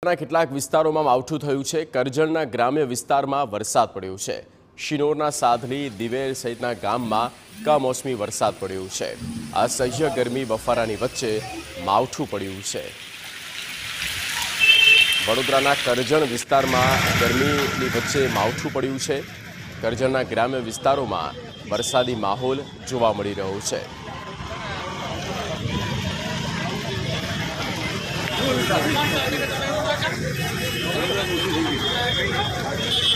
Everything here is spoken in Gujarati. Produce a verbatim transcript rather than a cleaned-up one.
કેટલાક વિસ્તારોમાં માવઠું થયું છે। કરજણના ગ્રામ્ય વિસ્તારમાં વરસાદ પડ્યો છે। શિનોરના સાધલી, દિવેર સહિતના ગામમાં કમોસમી વરસાદ પડ્યો છે। અસહ્ય ગરમી બફારાની વચ્ચે માવઠું પડ્યું છે। વડોદરાના કરજણ વિસ્તારમાં ગરમીની વચ્ચે માવઠું પડ્યું છે। કરજણના ગ્રામ્ય વિસ્તારોમાં વરસાદી માહોલ જોવા મળી રહ્યો છે। Thank you.